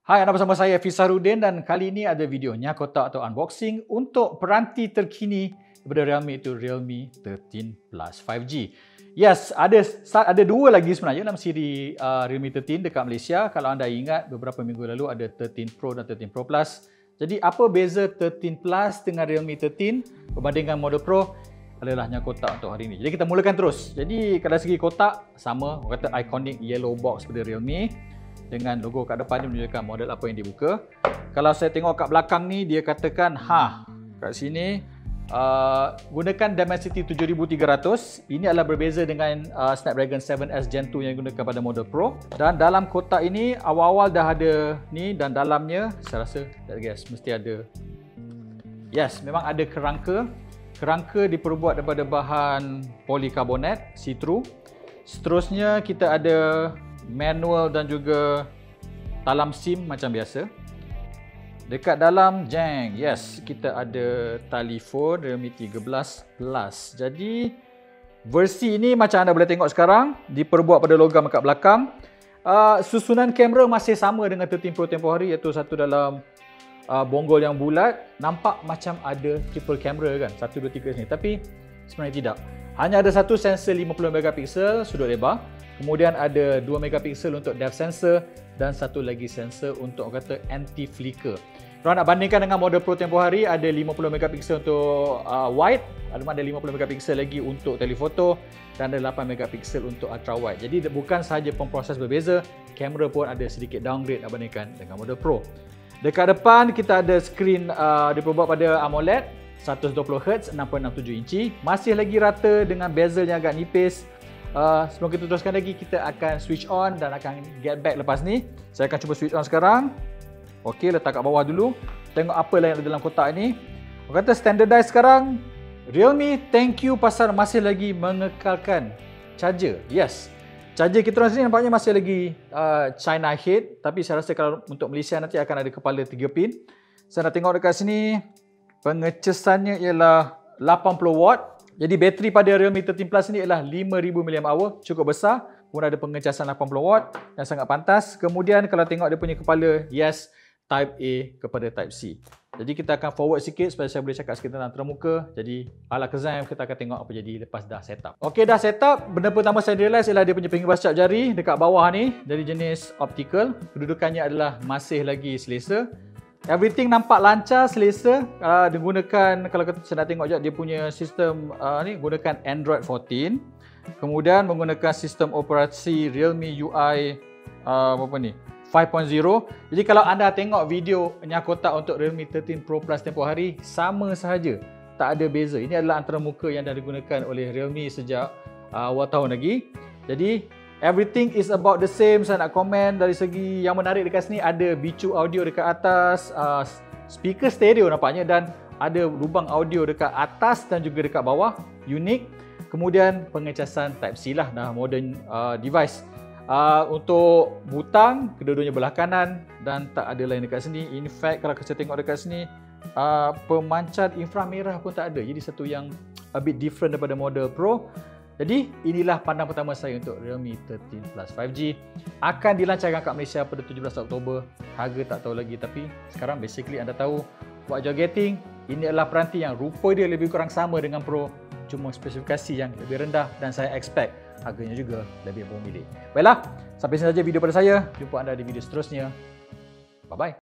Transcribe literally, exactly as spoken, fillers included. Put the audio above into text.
Hai, anda bersama saya Fisarudin dan kali ini ada videonya kotak atau unboxing untuk peranti terkini daripada Realme itu Realme thirteen Plus five G. Yes, ada ada dua lagi sebenarnya dalam siri uh, Realme thirteen dekat Malaysia. Kalau anda ingat beberapa minggu lalu ada thirteen Pro dan thirteen Pro Plus. Jadi apa beza thirteen Plus dengan Realme thirteen berbandingkan model Pro adalahnya kotak untuk hari ini. Jadi kita mulakan terus. Jadi kalau segi kotak sama, orang kata iconic yellow box pada Realme dengan logo kat depan ni menunjukkan model apa yang dibuka. Kalau saya tengok kat belakang ni dia katakan ha kat sini uh, gunakan Dimensity tujuh ribu tiga ratus. Ini adalah berbeza dengan uh, Snapdragon seven S Gen two yang digunakan pada model Pro. Dan dalam kotak ini awal-awal dah ada ni dan dalamnya saya rasa guys mesti ada. Yes, memang ada kerangka. Kerangka diperbuat daripada bahan polikarbonat see-through. Seterusnya kita ada manual dan juga talam SIM macam biasa. Dekat dalam jeng, yes, kita ada telefon Realme thirteen Plus. Jadi versi ini macam anda boleh tengok sekarang diperbuat pada logam dekat belakang. Uh, susunan kamera masih sama dengan thirteen Pro tempoh hari, iaitu satu dalam uh, bonggol yang bulat. Nampak macam ada triple camera kan, satu, dua, tiga sini, tapi sebenarnya tidak. Hanya ada satu sensor lima puluh megapiksel sudut lebar. Kemudian ada dua megapiksel untuk depth sensor dan satu lagi sensor untuk orang kata anti flicker. Kalau nak bandingkan dengan model Pro tempoh hari, ada lima puluh megapiksel untuk uh, wide, ada lima puluh megapiksel lagi untuk telefoto dan ada lapan megapiksel untuk ultra wide. Jadi bukan sahaja pemproses berbeza, kamera pun ada sedikit downgrade nak bandingkan dengan model Pro. Dekat depan kita ada skrin uh, diperbuat pada AMOLED seratus dua puluh hertz enam koma enam tujuh inci, masih lagi rata dengan bezel yang agak nipis. Uh, sebelum kita teruskan lagi, kita akan switch on dan akan get back lepas ni. Saya akan cuba switch on sekarang. Okey, letak kat bawah dulu. Tengok apa yang ada dalam kotak ni. Orang kata standardize sekarang. Realme thank you pasal masih lagi mengekalkan charger. Yes, charger kita orang sini nampaknya masih lagi uh, China head, tapi saya rasa kalau untuk Malaysia nanti akan ada kepala tiga pin. Saya nak tengok dekat sini, pengecasannya ialah lapan puluh watt. Jadi bateri pada Realme thirteen Plus ni ialah lima ribu miliampere hour, cukup besar. Kemudian ada pengecasan lapan puluh watt yang sangat pantas. Kemudian kalau tengok dia punya kepala, yes, Type A kepada Type C. Jadi kita akan forward sikit supaya saya boleh cakap sikit tentang termuka. Jadi ala kezam kita akan tengok apa jadi lepas dah setup. Okey, dah setup. Benda pertama saya realise ialah dia punya pengimbas cap jari dekat bawah ni dari jenis optical. Kedudukannya adalah masih lagi selesa. Everything nampak lancar, selesa. Uh, dia gunakan, kalau saya nak tengok je, dia punya sistem uh, ni gunakan Android fourteen. Kemudian menggunakan sistem operasi Realme U I uh, apa ni? five point zero. Jadi kalau anda tengok video nyakotak untuk Realme thirteen Pro Plus tempoh hari, sama sahaja. Tak ada beza. Ini adalah antara muka yang dah digunakan oleh Realme sejak uh, awal tahun lagi. Jadi everything is about the same. Saya nak komen dari segi yang menarik dekat sini, ada bicu audio dekat atas, uh, speaker stereo nampaknya, dan ada lubang audio dekat atas dan juga dekat bawah, unik. Kemudian pengecasan Type C lah, dah modern uh, device. Uh, untuk butang, kedua-duanya belah kanan dan tak ada lain dekat sini. In fact, kalau saya tengok dekat sini, uh, pemancar inframerah pun tak ada. Jadi satu yang a bit different daripada model Pro. Jadi inilah pandang pertama saya untuk Realme thirteen Plus five G. Akan dilancarkan kat Malaysia pada tujuh belas Oktober. Harga tak tahu lagi, tapi sekarang basically anda tahu what you're getting. Ini adalah peranti yang rupa dia lebih kurang sama dengan Pro, cuma spesifikasi yang lebih rendah dan saya expect harganya juga lebih bermilik. Baiklah, sampai sini saja video pada saya. Jumpa anda di video seterusnya. Bye bye.